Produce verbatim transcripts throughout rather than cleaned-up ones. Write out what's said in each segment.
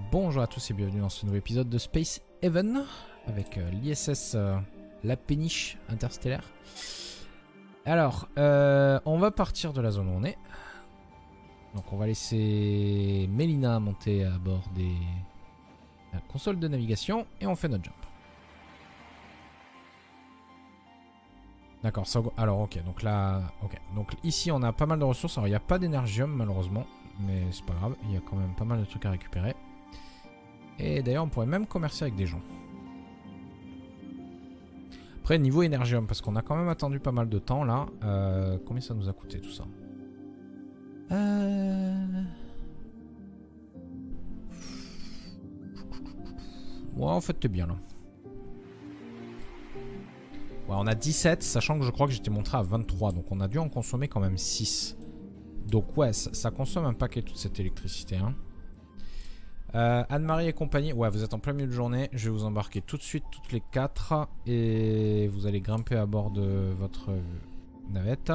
Bonjour à tous et bienvenue dans ce nouvel épisode de Space Haven avec euh, l'I S S euh, La Péniche Interstellaire. Alors, euh, on va partir de la zone où on est. Donc on va laisser Mélina monter à bord des la console de navigation et on fait notre jump. D'accord, ça... alors ok, donc là, ok, donc ici on a pas mal de ressources. Alors il n'y a pas d'énergium malheureusement, mais c'est pas grave, il y a quand même pas mal de trucs à récupérer. Et d'ailleurs on pourrait même commercer avec des gens. Après niveau énergium, parce qu'on a quand même attendu pas mal de temps là, euh, combien ça nous a coûté tout ça? Euh... Ouais, en fait t'es bien là. Ouais, on a dix-sept, sachant que je crois que j'étais montré à vingt-trois, donc on a dû en consommer quand même six. Donc ouais, ça, ça consomme un paquet toute cette électricité. Hein. Euh, Anne-Marie et compagnie, ouais, vous êtes en plein milieu de journée. Je vais vous embarquer tout de suite toutes les quatre et vous allez grimper à bord de votre navette.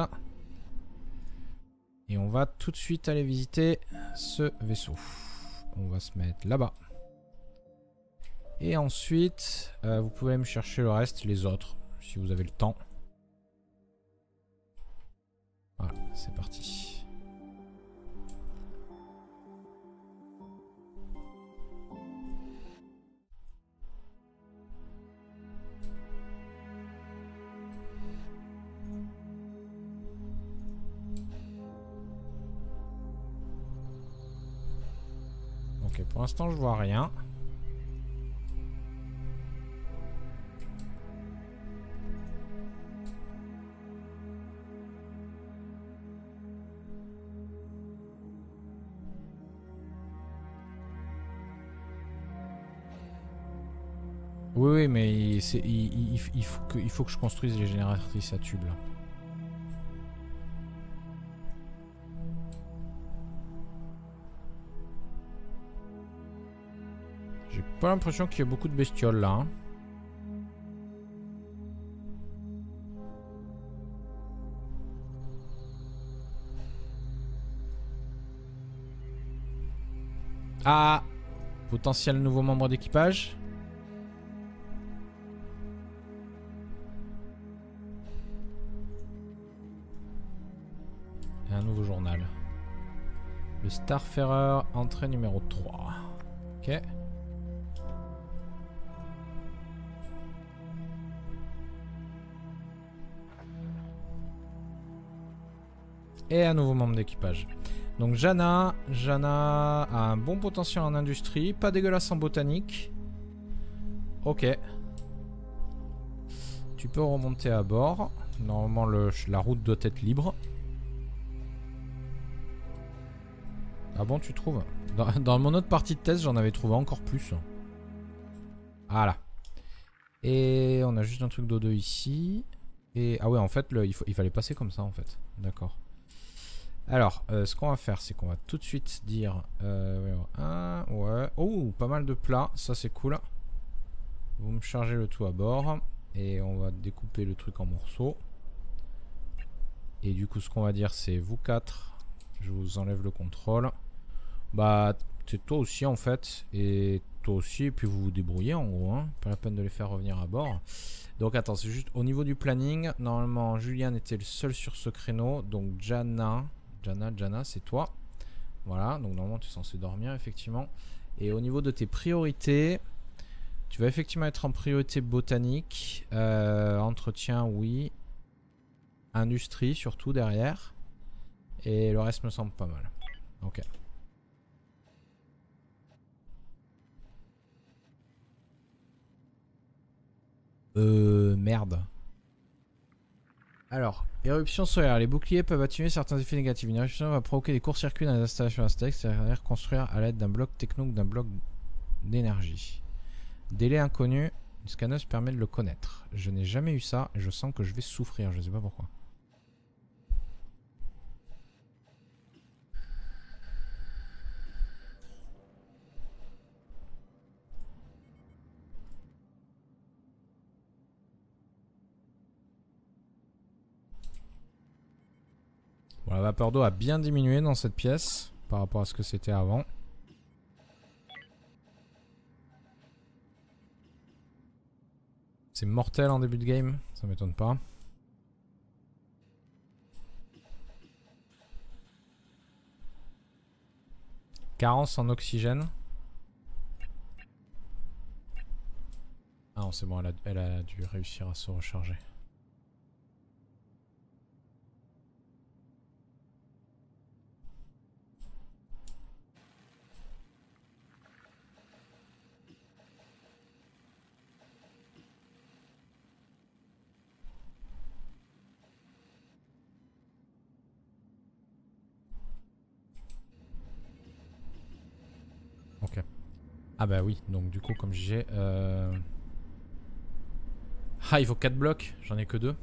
Et on va tout de suite aller visiter ce vaisseau. On va se mettre là-bas. Et ensuite, euh, vous pouvez me chercher le reste, les autres. Si vous avez le temps. Voilà, c'est parti. Ok, pour l'instant je vois rien. Oui, oui, mais il, il, il, il, faut que, il faut que je construise les génératrices à tubes là. J'ai pas l'impression qu'il y ait beaucoup de bestioles là. Hein. Ah! Potentiel nouveau membre d'équipage. Et un nouveau journal. Le Starfarer, entrée numéro trois. Ok. Et un nouveau membre d'équipage. Donc Jana, Jana a un bon potentiel en industrie, pas dégueulasse en botanique. Ok. Tu peux remonter à bord. Normalement le, la route doit être libre. Ah bon, tu trouves? Dans, dans mon autre partie de test, j'en avais trouvé encore plus. Voilà. Et on a juste un truc d'O deux ici. Et ah ouais, en fait, le, il, faut, il fallait passer comme ça en fait. D'accord. Alors, euh, ce qu'on va faire, c'est qu'on va tout de suite dire... Euh, un, ouais. Oh, pas mal de plats. Ça, c'est cool. Vous me chargez le tout à bord. Et on va découper le truc en morceaux. Et du coup, ce qu'on va dire, c'est vous quatre. Je vous enlève le contrôle. Bah, c'est toi aussi, en fait. Et toi aussi. Et puis, vous vous débrouillez, en gros. Hein. Pas la peine de les faire revenir à bord. Donc, attends, c'est juste au niveau du planning. Normalement, Julien était le seul sur ce créneau. Donc, Jana... Jana, Jana, c'est toi. Voilà, donc normalement tu es censé dormir effectivement. Et au niveau de tes priorités, tu vas effectivement être en priorité botanique. Euh, entretien, oui. Industrie surtout derrière. Et le reste me semble pas mal. Ok. Euh, merde. Alors, éruption solaire. Les boucliers peuvent atténuer certains effets négatifs. Une éruption va provoquer des courts-circuits dans les installations Aztec, c'est-à-dire construire à l'aide d'un bloc techno ou d'un bloc d'énergie. Délai inconnu. Une scanneuse permet de le connaître. Je n'ai jamais eu ça et je sens que je vais souffrir. Je ne sais pas pourquoi. Bon, la vapeur d'eau a bien diminué dans cette pièce par rapport à ce que c'était avant. C'est mortel en début de game, ça m'étonne pas. Carence en oxygène. Ah non, c'est bon, elle a, elle a dû réussir à se recharger. Ok. Ah bah oui, donc du coup, comme j'ai... Euh... Ah, il faut quatre blocs, j'en ai que deux.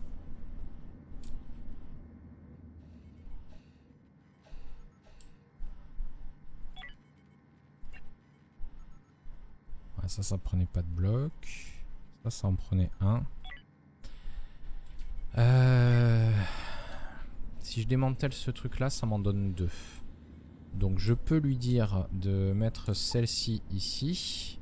Ouais, ça, ça prenait pas de bloc. Ça, ça en prenait un. Euh... Si je démantèle ce truc-là, ça m'en donne deux. Donc je peux lui dire de mettre celle-ci ici.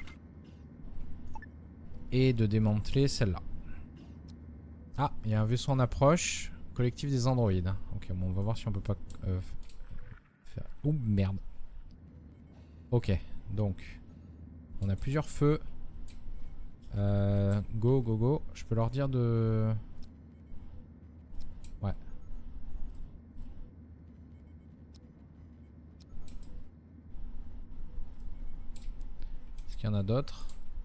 Et de démanteler celle-là. Ah, il y a un vaisseau en approche. Collectif des androïdes. Ok, bon, on va voir si on peut pas... Euh, faire... Ouh, merde. Ok, donc... On a plusieurs feux. Euh, go, go, go. Je peux leur dire de... Ouais. Est-ce qu'il y en a d'autres?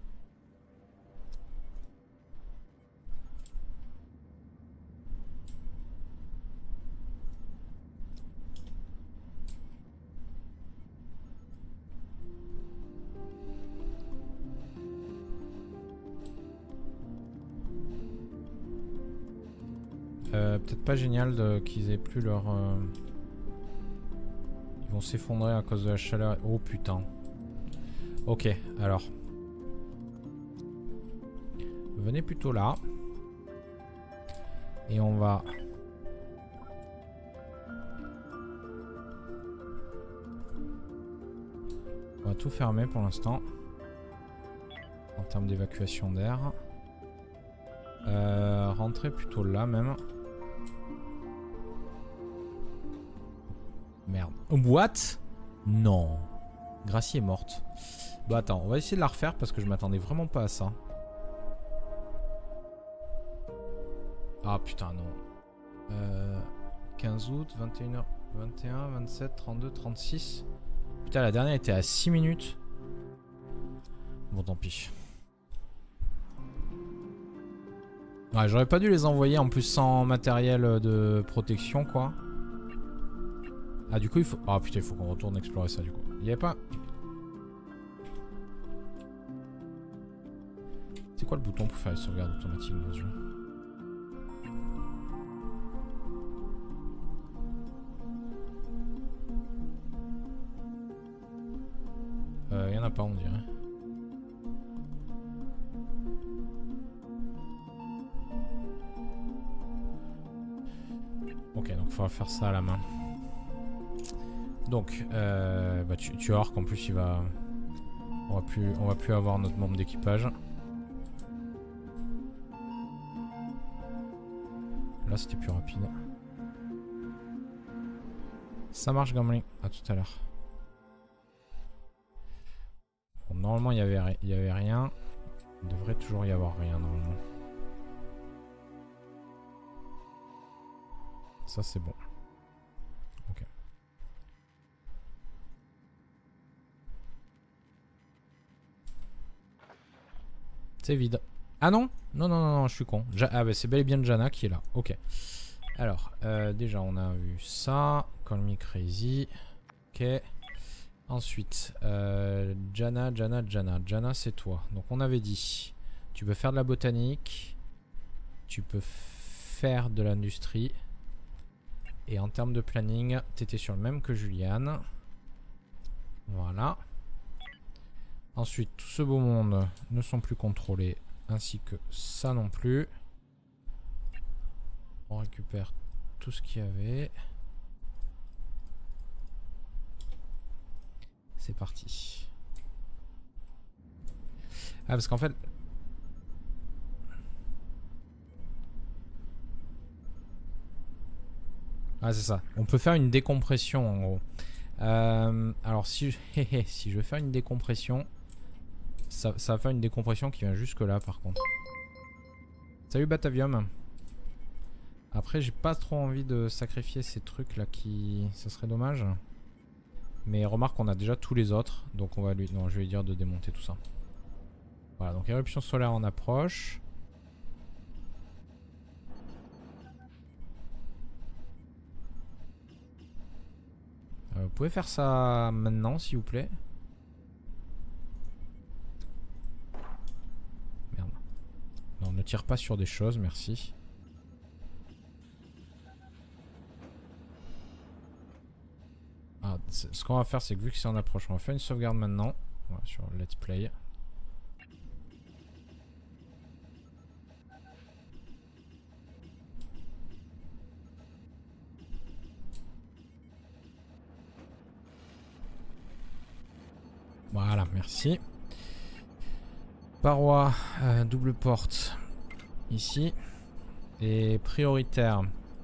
Euh, Peut-être pas génial qu'ils aient plus leur... Euh... Ils vont s'effondrer à cause de la chaleur. Oh putain. Ok, alors. Venez plutôt là. Et on va... On va tout fermer pour l'instant. En termes d'évacuation d'air. Euh, rentrer plutôt là même. Merde. What? Non. Gracie est morte. Bah attends, on va essayer de la refaire parce que je m'attendais vraiment pas à ça. Ah putain non. Euh, quinze août, vingt et une heures vingt et un, vingt-sept, trente-deux, trente-six. Putain, la dernière était à six minutes. Bon, tant pis. Ouais, j'aurais pas dû les envoyer en plus sans matériel de protection, quoi. Ah, du coup, il faut... Ah putain, il faut qu'on retourne explorer ça, du coup. Il y avait pas... C'est quoi le bouton pour faire les sauvegardes automatiques dans ce jeu? Euh, y en a pas, on dirait. Ok, donc il faudra faire ça à la main. Donc, euh, bah tu, tu vas voir qu'en plus il va... On va plus, on va plus avoir notre membre d'équipage. Là c'était plus rapide. Ça marche Gambling. À tout à l'heure. Bon, normalement il y avait, il y avait rien. Il devrait toujours y avoir rien normalement. Ça c'est bon. Ok. C'est vide. Ah non? Non, non, non, non, je suis con. Ja ah bah c'est bel et bien Jana qui est là. Ok. Alors, euh, déjà on a vu ça. Call me crazy. Ok. Ensuite, euh, Jana, Jana, Jana. Jana c'est toi. Donc on avait dit, tu peux faire de la botanique. Tu peux faire de l'industrie. Et en termes de planning, t'étais sur le même que Juliane. Voilà. Ensuite, tout ce beau monde ne sont plus contrôlés. Ainsi que ça non plus. On récupère tout ce qu'il y avait. C'est parti. Ah parce qu'en fait... Ah c'est ça. On peut faire une décompression en gros. Euh, alors si je, si je veux faire une décompression, ça, ça va faire une décompression qui vient jusque là par contre. Salut Batavium. Après j'ai pas trop envie de sacrifier ces trucs là qui... Ça serait dommage. Mais remarque on a déjà tous les autres. Donc on va lui... Non je vais lui dire de démonter tout ça. Voilà donc éruption solaire en approche. Euh, vous pouvez faire ça maintenant s'il vous plaît. Merde. Non ne tire pas sur des choses merci. Ah, ce qu'on va faire c'est que vu que c'est en approche on va faire une sauvegarde maintenant. Voilà, sur Let's Play. Voilà, merci. Paroi, euh, double porte ici. Et prioritaire.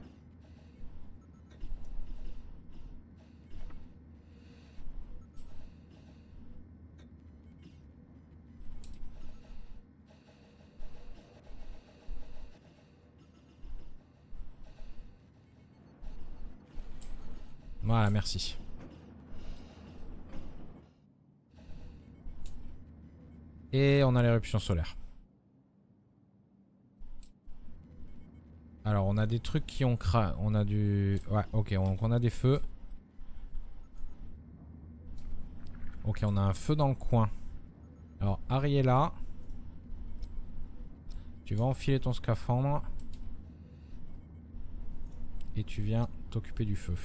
Voilà, merci. Et on a l'éruption solaire. Alors on a des trucs qui ont cra... On a du... Ouais ok donc on a des feux. Ok on a un feu dans le coin. Alors Harry est là. Tu vas enfiler ton scaphandre. Et tu viens t'occuper du feu.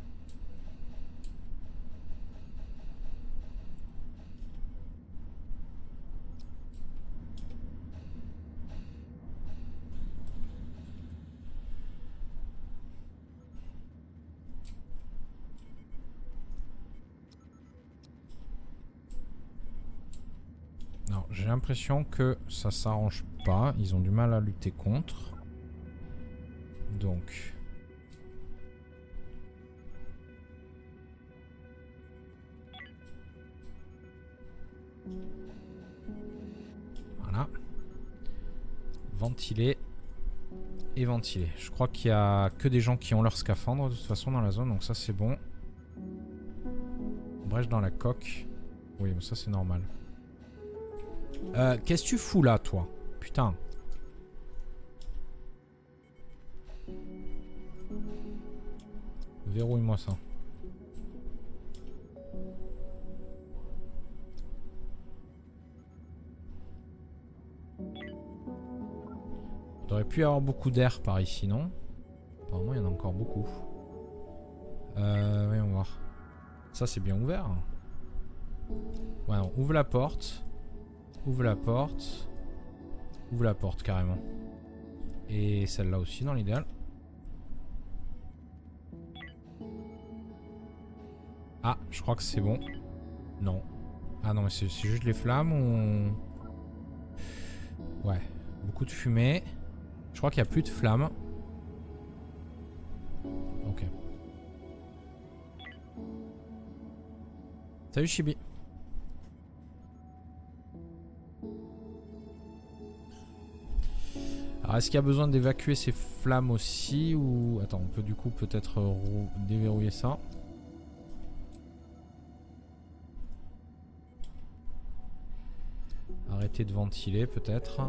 J'ai l'impression que ça s'arrange pas. Ils ont du mal à lutter contre. Donc. Voilà. Ventiler. Et ventiler. Je crois qu'il y a que des gens qui ont leur scaphandre de toute façon dans la zone. Donc ça c'est bon. Brèche dans la coque. Oui mais ça c'est normal. Euh, qu'est-ce que tu fous là, toi? Putain. Verrouille-moi ça. Il aurait pu y avoir beaucoup d'air par ici, non? Apparemment, il y en a encore beaucoup. Euh, voyons voir. Ça, c'est bien ouvert. Ouais, on ouvre la porte. Ouvre la porte. Ouvre la porte carrément. Et celle-là aussi dans l'idéal. Ah, je crois que c'est bon. Non. Ah non, mais c'est juste les flammes ou... Ouais. Beaucoup de fumée. Je crois qu'il n'y a plus de flammes. Ok. Salut Chibi. Alors est-ce qu'il y a besoin d'évacuer ces flammes aussi ou... Attends, on peut du coup peut-être déverrouiller ça. Arrêter de ventiler peut-être.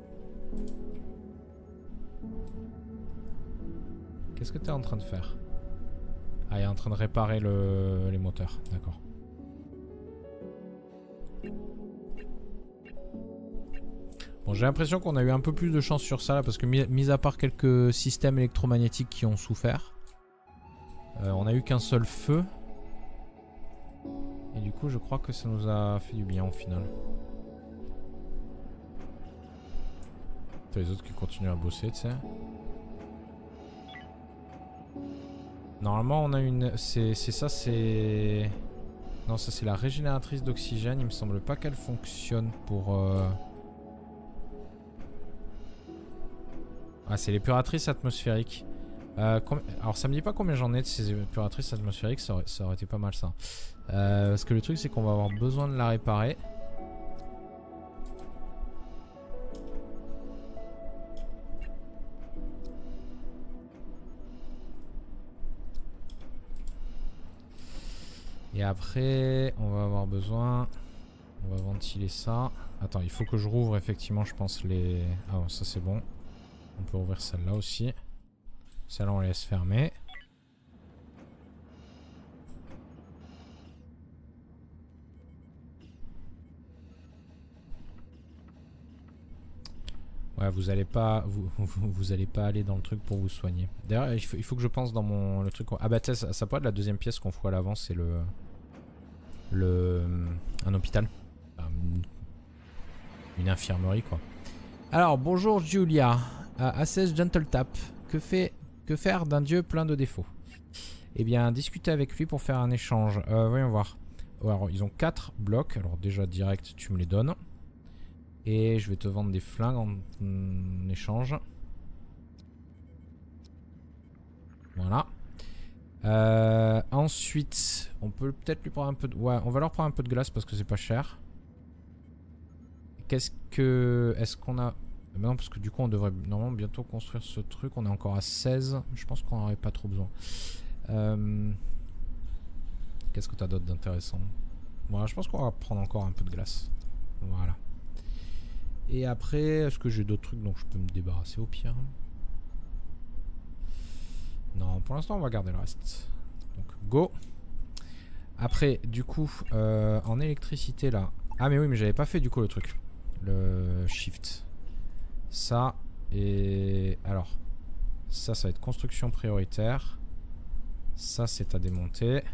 Qu'est-ce que tu es en train de faire? Ah, il est en train de réparer le... les moteurs, d'accord. Bon, j'ai l'impression qu'on a eu un peu plus de chance sur ça là, parce que mis, mis à part quelques systèmes électromagnétiques qui ont souffert, euh, on a eu qu'un seul feu. Et du coup je crois que ça nous a fait du bien au final. T'as les autres qui continuent à bosser, tu sais. Normalement on a une... C'est ça, c'est... Non, ça c'est la régénératrice d'oxygène. Il me semble pas qu'elle fonctionne pour... Euh... Ah, c'est l'épuratrice atmosphérique. Euh, alors ça me dit pas combien j'en ai de ces épuratrices atmosphériques, ça aurait, ça aurait été pas mal ça. Euh, parce que le truc c'est qu'on va avoir besoin de la réparer. Et après on va avoir besoin... On va ventiler ça. Attends, il faut que je rouvre effectivement je pense les... Ah bon, ça c'est bon. On peut ouvrir celle-là aussi. Celle-là on laisse fermer. Ouais, vous allez pas vous, vous, vous allez pas aller dans le truc pour vous soigner. D'ailleurs, il faut, il faut que je pense dans mon le truc. Ah bah ça, ça peut être la deuxième pièce qu'on fout à l'avant, c'est le le un hôpital, enfin, une, une infirmerie quoi. Alors bonjour Julia, uh, Assess Gentle Tap. Que fait que faire d'un dieu plein de défauts? Eh bien, discuter avec lui pour faire un échange. Euh, voyons voir. Alors, ils ont quatre blocs. Alors déjà direct, tu me les donnes. Et je vais te vendre des flingues en, en échange. Voilà. Euh, ensuite, on peut peut-être lui prendre un peu de... Ouais, on va leur prendre un peu de glace parce que c'est pas cher. Qu'est-ce que... Est-ce qu'on a... Ben non, parce que du coup, on devrait normalement bientôt construire ce truc. On est encore à seize. Je pense qu'on n'aurait pas trop besoin. Euh... Qu'est-ce que tu as d'autre d'intéressant? Voilà, je pense qu'on va prendre encore un peu de glace. Voilà. Et après, est-ce que j'ai d'autres trucs dont je peux me débarrasser au pire? Non, pour l'instant, on va garder le reste. Donc, go. Après, du coup, euh, en électricité, là... Ah, mais oui, mais j'avais pas fait, du coup, le truc. Le shift. Ça, et... Alors, ça, ça va être construction prioritaire. Ça, c'est à démonter.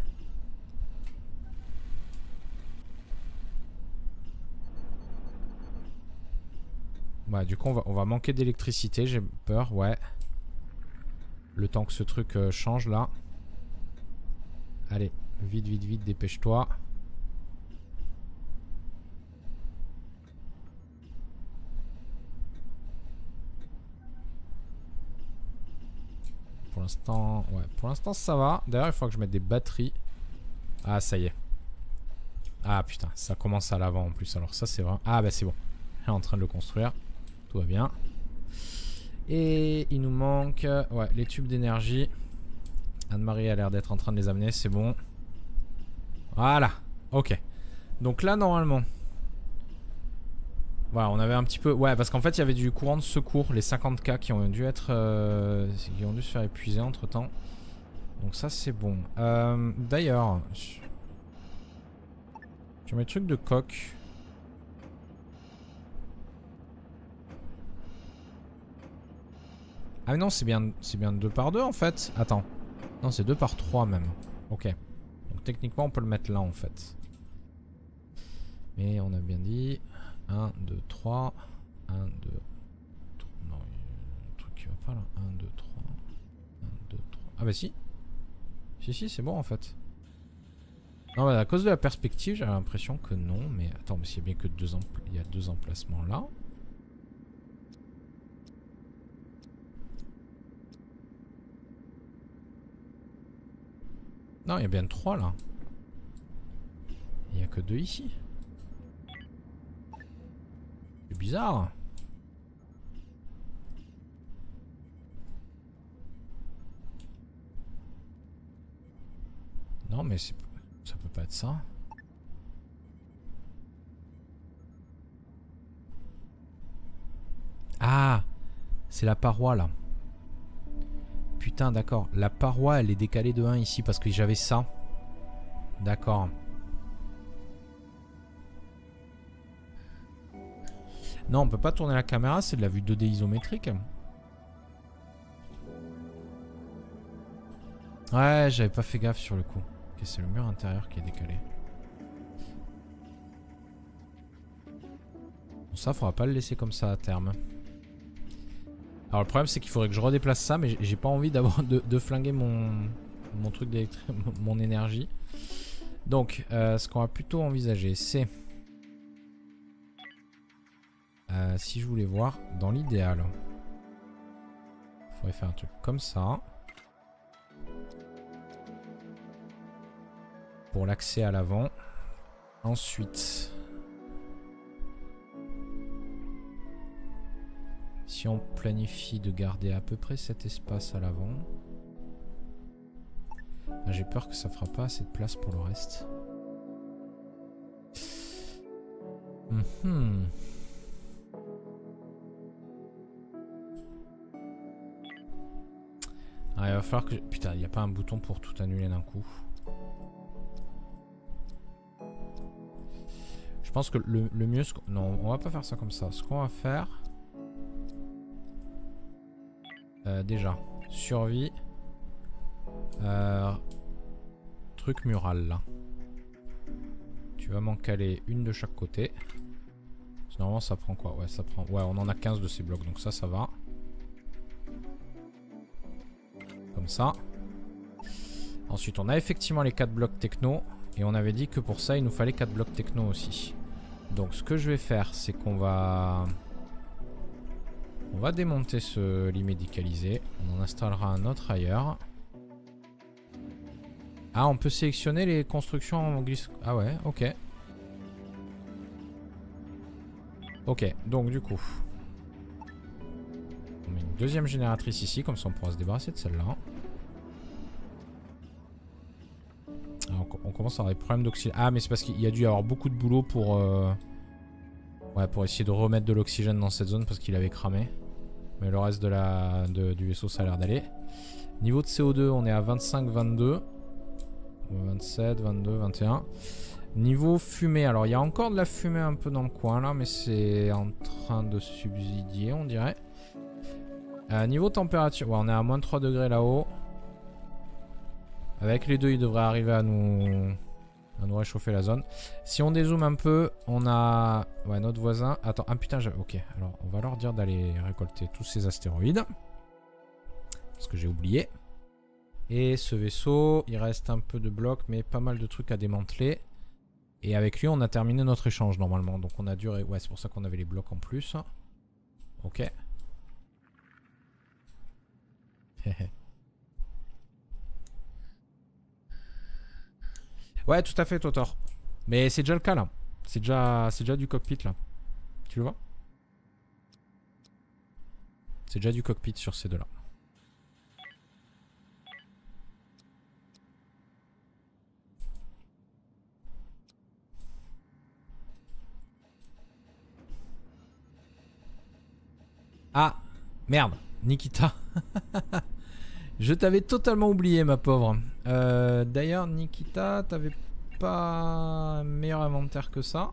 Ouais, du coup, on va, on va manquer d'électricité, j'ai peur, ouais. Le temps que ce truc euh, change, là. Allez, vite, vite, vite, dépêche-toi. Pour l'instant, ouais, pour l'instant, ça va. D'ailleurs, il faut que je mette des batteries. Ah, ça y est. Ah, putain, ça commence à l'avant en plus. Alors ça, c'est vrai. Ah, bah c'est bon. Elle est en train de le construire. Tout va bien. Et il nous manque ouais, les tubes d'énergie. Anne-Marie a l'air d'être en train de les amener, c'est bon. Voilà, ok. Donc là, normalement... Voilà, on avait un petit peu... Ouais, parce qu'en fait, il y avait du courant de secours, les cinquante K qui ont dû être... Euh... qui ont dû se faire épuiser entre-temps. Donc ça, c'est bon. Euh, D'ailleurs... Sur mes trucs de coque... Ah mais non, c'est bien, c'est bien deux par deux en fait. Attends. Non, c'est deux par trois même. Ok. Donc techniquement, on peut le mettre là en fait. Mais on a bien dit... un, deux, trois. un, deux, trois. Non, il y a un truc qui va pas là. un, deux, trois. un, deux, trois. Ah bah si. Si, si, c'est bon en fait. Non, bah, à cause de la perspective, j'ai l'impression que non. Mais attends, mais s'il y a bien que deux, empl... il y a deux emplacements là. Non, il y a bien trois là. Il n'y a que deux ici. C'est bizarre. Non, mais ça peut pas être ça. Ah, c'est la paroi là. Putain, d'accord. La paroi, elle est décalée de un ici parce que j'avais ça. D'accord. Non, on peut pas tourner la caméra, c'est de la vue deux D isométrique. Ouais, j'avais pas fait gaffe sur le coup. Ok, c'est le mur intérieur qui est décalé. Bon, ça, faudra pas le laisser comme ça à terme. Alors le problème c'est qu'il faudrait que je redéplace ça, mais j'ai pas envie d'avoir de, de flinguer mon, mon truc d'électrique, mon énergie. Donc euh, ce qu'on va plutôt envisager c'est... Euh, si je voulais voir dans l'idéal, il faudrait faire un truc comme ça. pour l'accès à l'avant. Ensuite, si on planifie de garder à peu près cet espace à l'avant, j'ai peur que ça fera pas assez de place pour le reste. Mm-hmm. Ah, il va falloir que... Je... Putain, il n'y a pas un bouton pour tout annuler d'un coup. Je pense que le, le mieux... Non, on va pas faire ça comme ça. Ce qu'on va faire... Euh, déjà, survie. Euh, truc mural là. Tu vas m'en caler une de chaque côté. Normalement ça prend quoi? Ouais, ça prend... Ouais, on en a quinze de ces blocs, donc ça, ça va. Comme ça. Ensuite, on a effectivement les quatre blocs techno. Et on avait dit que pour ça, il nous fallait quatre blocs techno aussi. Donc ce que je vais faire, c'est qu'on va... On va démonter ce lit médicalisé. On en installera un autre ailleurs. Ah, on peut sélectionner les constructions en glisse... Ah ouais, ok. Ok, donc du coup... On met une deuxième génératrice ici, comme ça on pourra se débarrasser de celle-là. On commence à avoir des problèmes d'oxygène. Ah, mais c'est parce qu'il y a dû y avoir beaucoup de boulot pour... Euh... Ouais, pour essayer de remettre de l'oxygène dans cette zone parce qu'il avait cramé. Mais le reste de la... de... du vaisseau, ça a l'air d'aller. Niveau de C O deux, on est à vingt-cinq vingt-deux. vingt-sept, vingt-deux, vingt et un. Niveau fumée, alors il y a encore de la fumée un peu dans le coin là, mais c'est en train de subsidier, on dirait. Euh, niveau température, ouais, on est à moins trois degrés là-haut. Avec les deux, il devrait arriver à nous, à nous réchauffer la zone. Si on dézoome un peu, on a ouais, notre voisin. Attends, ah putain, j'avais... Ok, alors on va leur dire d'aller récolter tous ces astéroïdes. Parce que j'ai oublié. Et ce vaisseau, il reste un peu de blocs, mais pas mal de trucs à démanteler. Et avec lui, on a terminé notre échange normalement. Donc on a duré... Ouais, c'est pour ça qu'on avait les blocs en plus. Ok. Ouais, tout à fait, Totor. Mais c'est déjà le cas là. C'est déjà, c'est déjà du cockpit là. Tu le vois? C'est déjà du cockpit sur ces deux là. Ah, merde, Nikita. Je t'avais totalement oublié, ma pauvre. Euh, D'ailleurs, Nikita, t'avais pas un meilleur inventaire que ça.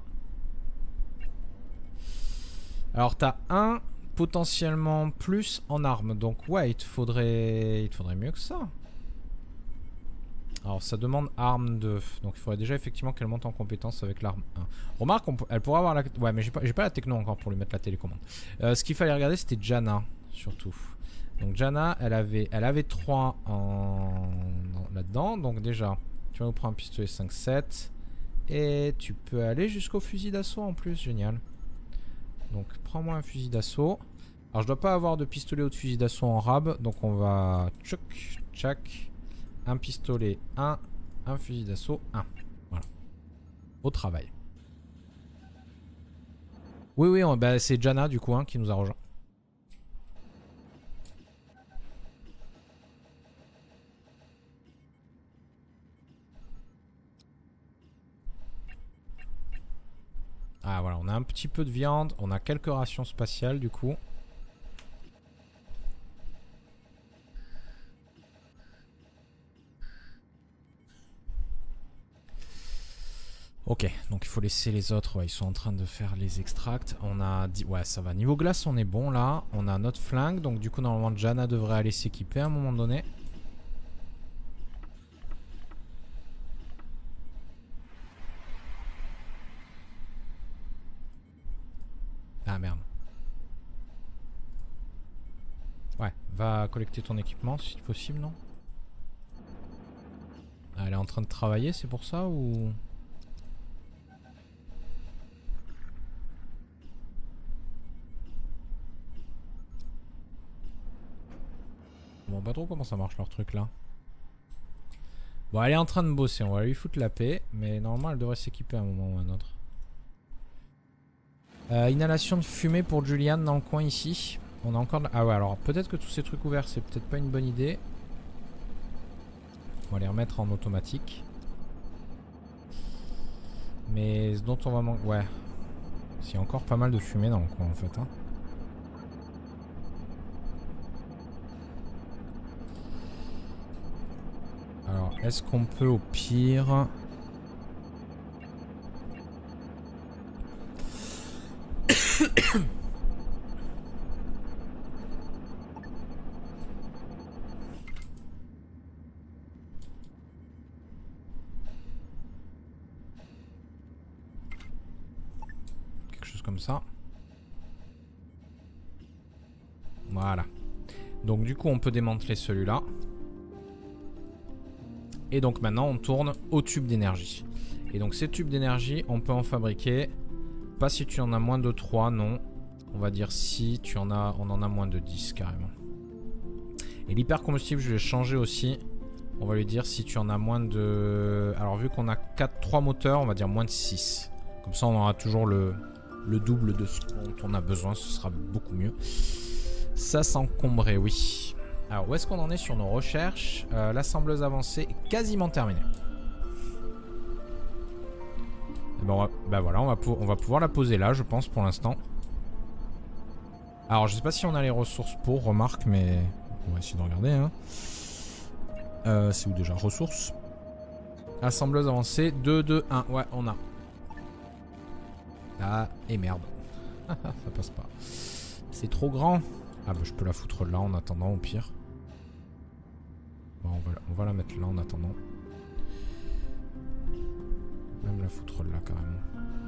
Alors, t'as un potentiellement plus en armes. Donc, ouais, il te faudrait, il te faudrait mieux que ça. Alors, ça demande arme deux. Donc, il faudrait déjà effectivement qu'elle monte en compétence avec l'arme un. Remarque, on, elle pourrait avoir la... Ouais, mais j'ai pas, j'ai pas la techno encore pour lui mettre la télécommande. Euh, ce qu'il fallait regarder, c'était Jana, surtout. Donc, Jana, elle avait, elle avait trois en... là-dedans. Donc, déjà, tu vas nous prendre un pistolet cinq sept. Et tu peux aller jusqu'au fusil d'assaut en plus. Génial. Donc, prends-moi un fusil d'assaut. Alors, je dois pas avoir de pistolet ou de fusil d'assaut en rab. Donc, on va... Tchouk, tchac. Un pistolet, un, un fusil d'assaut, un. Voilà. Au travail. Oui, oui, on, bah, c'est Jana du coup hein, qui nous a rejoint. Ah voilà, on a un petit peu de viande, on a quelques rations spatiales du coup. Ok, donc il faut laisser les autres, ouais, ils sont en train de faire les extracts. On a dit, ouais ça va, niveau glace on est bon là. On a notre flingue, donc du coup normalement Jana devrait aller s'équiper à un moment donné. Ah merde. Ouais, va collecter ton équipement si possible, non? Ah, elle est en train de travailler, c'est pour ça ou... Bon, pas trop comment ça marche leur truc là. Bon, elle est en train de bosser, on va lui foutre la paix. Mais normalement, elle devrait s'équiper à un moment ou à un autre. Euh, inhalation de fumée pour Julian dans le coin ici. On a encore... De... Ah ouais, alors peut-être que tous ces trucs ouverts, c'est peut-être pas une bonne idée. On va les remettre en automatique. Mais ce dont on va manquer... Ouais. Il y a encore pas mal de fumée dans le coin en fait. Hein. Alors, est-ce qu'on peut au pire... quelque chose comme ça. Voilà. Donc du coup, on peut démanteler celui-là. Et donc maintenant, on tourne au tube d'énergie. Et donc ces tubes d'énergie, on peut en fabriquer... Pas si tu en as moins de trois, non. On va dire si tu en as, on en a moins de dix carrément. Et l'hypercombustible, je vais changer aussi. On va lui dire si tu en as moins de... Alors vu qu'on a quatre, trois moteurs, on va dire moins de six. Comme ça, on aura toujours le, le double de ce dont on a besoin. Ce sera beaucoup mieux. Ça s'encombrait, oui. Alors où est-ce qu'on en est sur nos recherches? euh, L'assembleuse avancée est quasiment terminée. Bon, va, bah voilà, on va, on va pouvoir la poser là, je pense, pour l'instant. Alors, je sais pas si on a les ressources pour, remarque, mais on va essayer de regarder. Hein. Euh, c'est où déjà? Ressources. Assembleuse avancée, deux, deux, un. Ouais, on a. Ah, et merde. Ça passe pas. C'est trop grand. Ah, bah je peux la foutre là en attendant, au pire. Bon, on va, on va la mettre là en attendant. Même la foutre là carrément.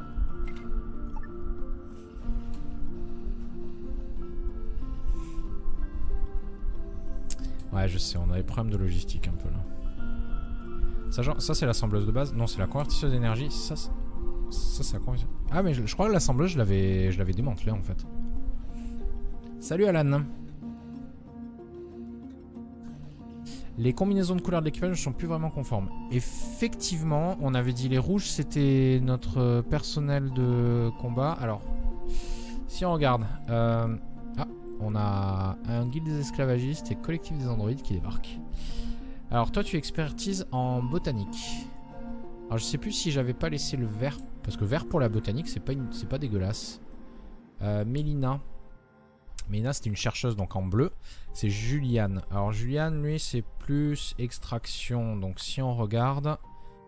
Ouais, je sais, on a des problèmes de logistique un peu là. Ça, genre, ça c'est l'assembleuse de base. Non, c'est la convertisseuse d'énergie. Ça, ça c'est la convertisseuse. Ah, mais je, je crois que l'assembleuse, je l'avais je l'avais démantelée en fait. Salut Alan. Les combinaisons de couleurs de l'équipage ne sont plus vraiment conformes. Effectivement, on avait dit les rouges, c'était notre personnel de combat. Alors, si on regarde... Euh... Ah, on a un guilde des esclavagistes et collectif des androïdes qui débarquent. Alors, toi, tu expertises en botanique. Alors, je sais plus si j'avais pas laissé le vert. Parce que vert pour la botanique, c'est pas, une... c'est pas dégueulasse. Euh, Mélina... Mélina, c'était une chercheuse, donc en bleu. C'est Juliane. Alors, Juliane, lui, c'est plus extraction. Donc, si on regarde...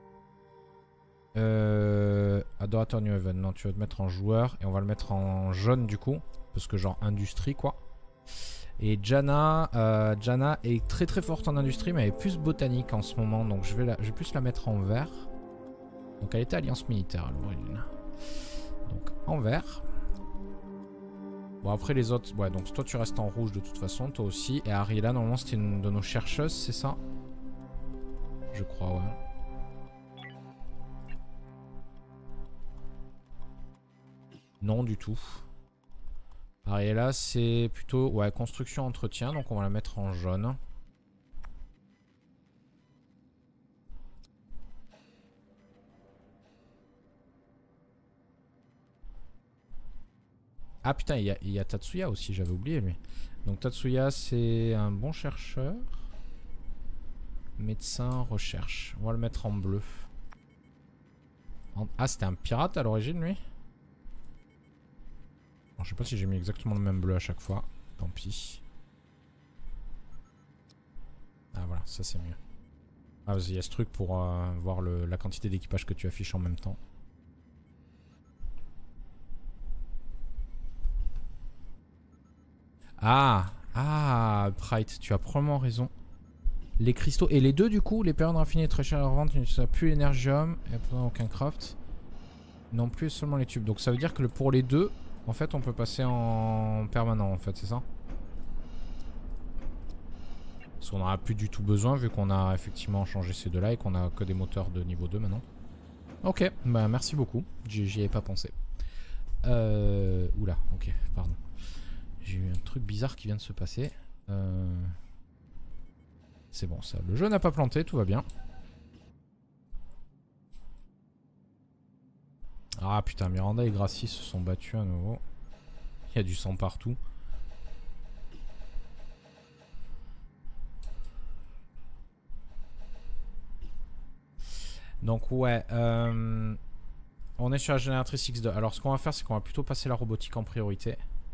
Euh... Adorateur New Haven. Non, tu vas te mettre en joueur. Et on va le mettre en jaune, du coup. Parce que, genre, industrie, quoi. Et Jana... Euh, Jana est très, très forte en industrie, mais elle est plus botanique en ce moment. Donc, je vais, la... je vais plus la mettre en vert. Donc, elle était alliance militaire à l'origine. Donc, en vert... Bon après les autres, ouais donc toi tu restes en rouge de toute façon, toi aussi. Et Ariella normalement c'était une de nos chercheuses, c'est ça? Je crois, ouais. Non du tout. Ariella c'est plutôt, ouais, construction entretien, donc on va la mettre en jaune. Ah putain, il y, y a Tatsuya aussi, j'avais oublié lui. Donc Tatsuya c'est un bon chercheur. Médecin, recherche. On va le mettre en bleu. En... Ah, c'était un pirate à l'origine lui. Bon, je sais pas si j'ai mis exactement le même bleu à chaque fois. Tant pis. Ah voilà, ça c'est mieux. Ah vas-y, il y a ce truc pour euh, voir le, la quantité d'équipage que tu affiches en même temps. Ah, ah, Pride, tu as probablement raison. Les cristaux, et les deux du coup, les périodes raffinées très chères à leur vente, ça plus l'énergium, et aucun craft. Non plus seulement les tubes. Donc ça veut dire que pour les deux, en fait, on peut passer en permanent, en fait, c'est ça? Parce qu'on n'en a plus du tout besoin, vu qu'on a effectivement changé ces deux-là et qu'on a que des moteurs de niveau deux maintenant. Ok, bah merci beaucoup, j'y avais pas pensé. Euh... Oula, ok, pardon. J'ai eu un truc bizarre qui vient de se passer. Euh... C'est bon ça. Le jeu n'a pas planté, tout va bien. Ah putain, Miranda et Gracie se sont battus à nouveau. Il y a du sang partout. Donc ouais, euh, on est sur la génératrice X deux. Alors ce qu'on va faire, c'est qu'on va plutôt passer la robotique en priorité.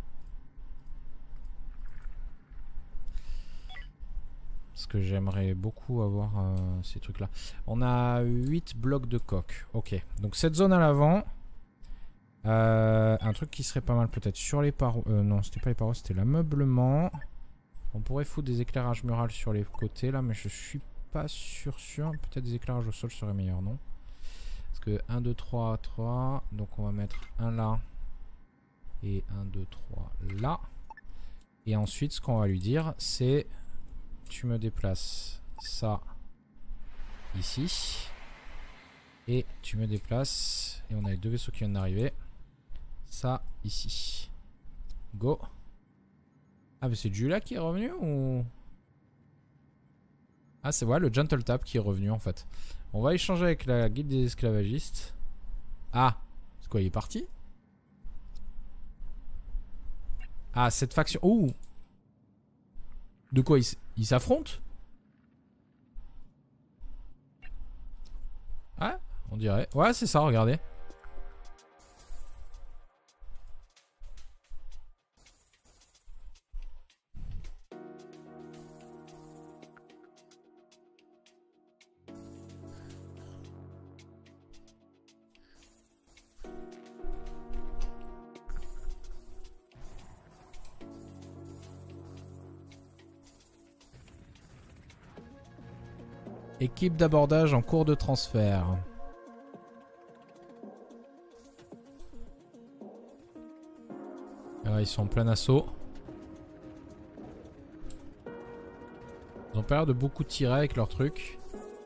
Parce que j'aimerais beaucoup avoir euh, ces trucs là. On a huit blocs de coque. Ok, donc cette zone à l'avant. Euh, un truc qui serait pas mal peut-être sur les parois. Euh, non, c'était pas les parois, c'était l'ameublement. On pourrait foutre des éclairages murales sur les côtés là, mais je suis pas sûr sûr. Peut-être des éclairages au sol serait meilleur, non? Parce que un, deux, trois, trois. Donc on va mettre un là. Et un, deux, trois là. Et ensuite ce qu'on va lui dire c'est... Tu me déplaces ça ici. Et tu me déplaces... Et on a les deux vaisseaux qui viennent d'arriver. Ça ici. Go. Ah mais c'est Julia qui est revenu ou... Ah c'est ouais, le Gentle Tap qui est revenu en fait. On va échanger avec la guilde des esclavagistes. Ah, c'est quoi, il est parti? Ah, cette faction... Ouh. De quoi ils s'affrontent? Ouais, on dirait. Ouais, c'est ça, regardez. Équipe d'abordage en cours de transfert. Alors, ils sont en plein assaut. Ils ont pas l'air de beaucoup tirer avec leur truc.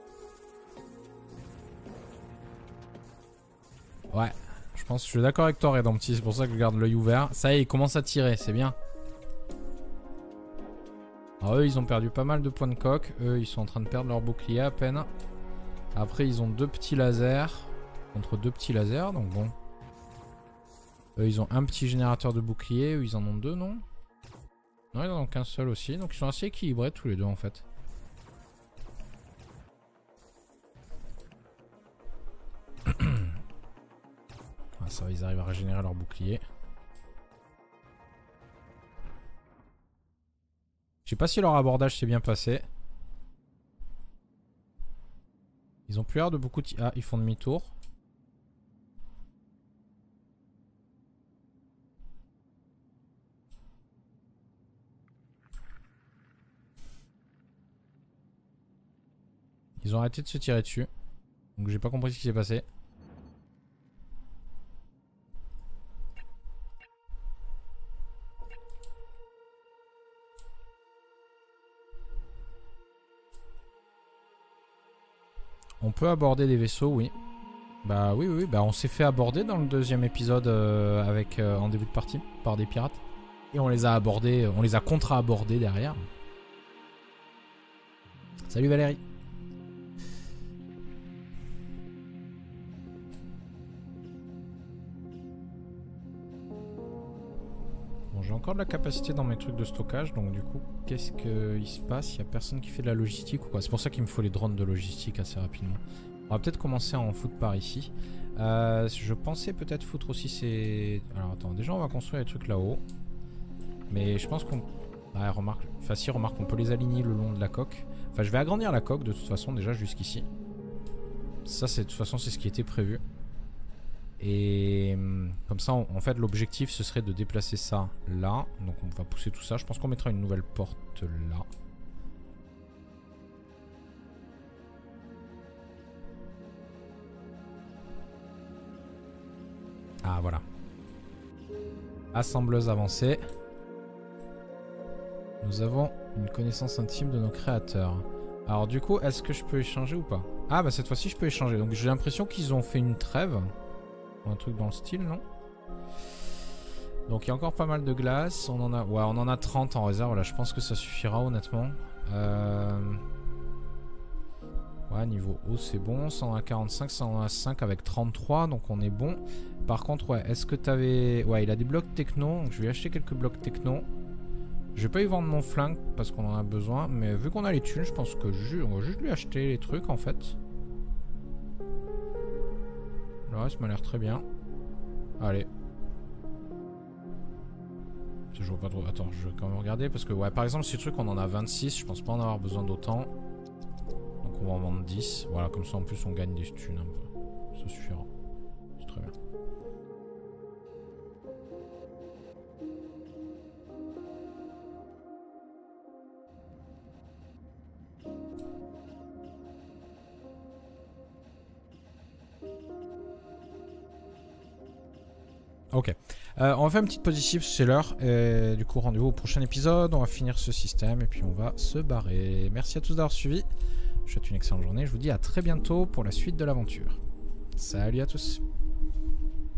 Ouais, je pense que je suis d'accord avec toi, Redempti. C'est pour ça que je garde l'œil ouvert. Ça y est, ils commencent à tirer, c'est bien. Alors eux ils ont perdu pas mal de points de coque. Eux ils sont en train de perdre leur bouclier à peine. Après ils ont deux petits lasers. Contre deux petits lasers donc bon. Eux ils ont un petit générateur de bouclier. Eux ils en ont deux non? Non ils en ont qu'un seul aussi. Donc ils sont assez équilibrés tous les deux en fait. Ah, ça va, ils arrivent à régénérer leur bouclier. Je sais pas si leur abordage s'est bien passé. Ils ont plus l'air de beaucoup... Ah, ils font demi-tour. Ils ont arrêté de se tirer dessus. Donc j'ai pas compris ce qui s'est passé. On peut aborder des vaisseaux, oui. Bah oui, oui, bah on s'est fait aborder dans le deuxième épisode euh, avec euh, en début de partie par des pirates. Et on les a abordés, on les a contre-abordés derrière. Salut Valérie. Bon, j'ai encore de la capacité dans mes trucs de stockage, donc du coup, qu'est-ce qu'il se passe? Il n'y a personne qui fait de la logistique ou quoi? C'est pour ça qu'il me faut les drones de logistique assez rapidement. On va peut-être commencer à en foutre par ici. Euh, je pensais peut-être foutre aussi ces... Alors attends, déjà on va construire les trucs là-haut. Mais je pense qu'on... Ah, remarque... Enfin si, remarque, on peut les aligner le long de la coque. Enfin, je vais agrandir la coque de toute façon déjà jusqu'ici. Ça, c'est de toute façon, c'est ce qui était prévu. Et comme ça, en fait, l'objectif, ce serait de déplacer ça là. Donc on va pousser tout ça. Je pense qu'on mettra une nouvelle porte là. Ah, voilà. Assembleuse avancée. Nous avons une connaissance intime de nos créateurs. Alors du coup, est-ce que je peux échanger ou pas? Ah bah cette fois-ci je peux échanger. Donc j'ai l'impression qu'ils ont fait une trêve. Ou un truc dans le style, non? Donc il y a encore pas mal de glace. On en a, ouais, on en a trente en réserve. Là, je pense que ça suffira honnêtement. Euh... Ouais, niveau haut c'est bon, ça en a quarante-cinq, ça en a cinq avec trente-trois, donc on est bon. Par contre, ouais, est-ce que t'avais... Ouais, il a des blocs techno, donc je vais acheter quelques blocs techno. Je vais pas y vendre mon flingue parce qu'on en a besoin, mais vu qu'on a les thunes, je pense que ju on va juste lui acheter les trucs en fait. Le reste m'a l'air très bien. Allez. Je vois pas trop. Attends, je vais quand même regarder parce que, ouais, par exemple, ces trucs, on en a vingt-six, je pense pas en avoir besoin d'autant. Donc on va en vendre dix. Voilà, comme ça en plus on gagne des thunes un peu. Ça suffira. C'est très bien. Ok. Euh, on va faire une petite positive, c'est l'heure. Et du coup, rendez-vous au prochain épisode. On va finir ce système et puis on va se barrer. Merci à tous d'avoir suivi. Je vous souhaite une excellente journée. Je vous dis à très bientôt pour la suite de l'aventure. Salut à tous.